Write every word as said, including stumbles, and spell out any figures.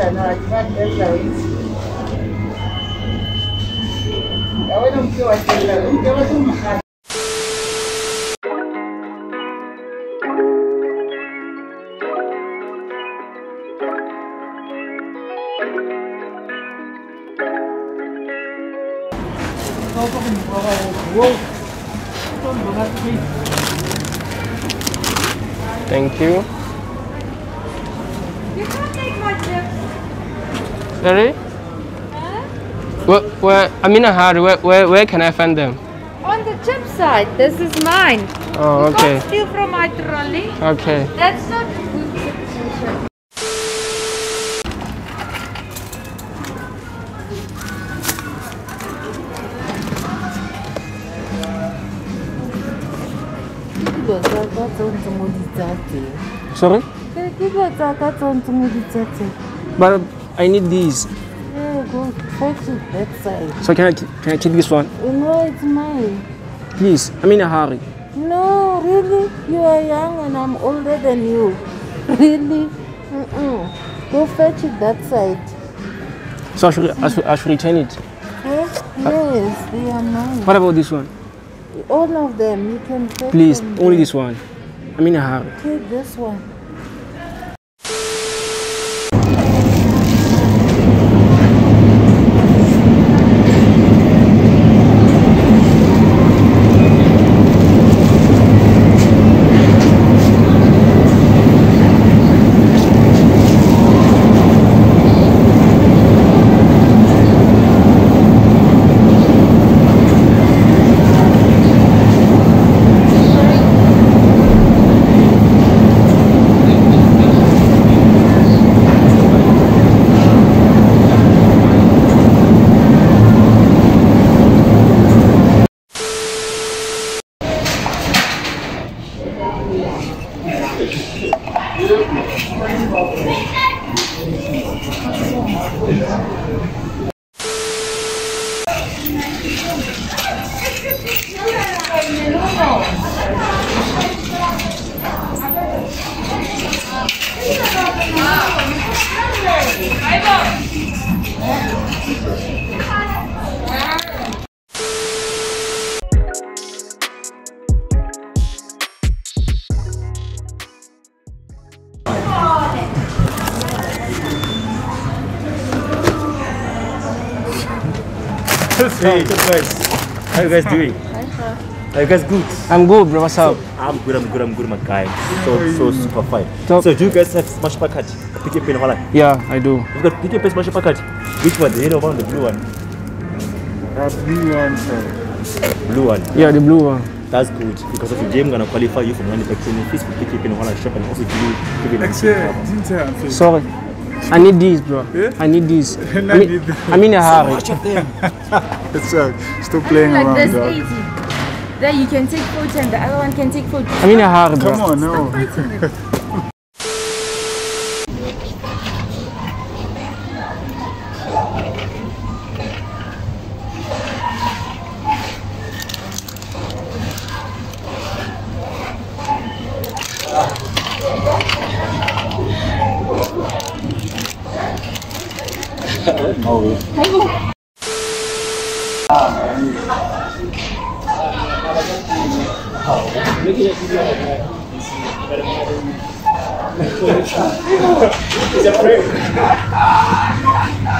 Thank you. You can't take my chips. Sorry? Huh? Where, where, I'm in a hurry. Where, where, where can I find them? On the chip side. This is mine. Oh, You okay. can't steal from my trolley. Okay. That's not good citizenship. Sorry? But I need these. Yeah, go fetch it that side. So can I can I keep this one? No, it's mine. Please, I'm in a hurry. No, really? You are young and I'm older than you. Really? Mm-mm. Go fetch it that side. So I should, I should, I should return it. Yes, yes, they are mine. What about this one? All of them, you can fetch Please, them only there. this one. I'm in a hurry. Take this one. Hey, guys. How you guys doing? Are you guys good? I'm good, bro. What's up? I'm good, I'm good, I'm good, my guy. So, so super fine. Top. So, do you guys have smash package? Pick up in Holland. Yeah, I do. You've got pick up smash package. Which one? The yellow one or the blue one? Uh, blue one, sir. Blue one. Yeah, the blue one. That's good because of the game gonna qualify you from manufacturing fees. We pick up in Holland shop and also give you give you Actually, Sorry. I need these, bro. Yeah? I need these. I I'm in, need them. I'm in a hurry. It's uh, stop playing Like around, this, dog. easy. There you can take photo and the other one can take photo. I'm in a hurry, bro. Come on, no. Oh. It's a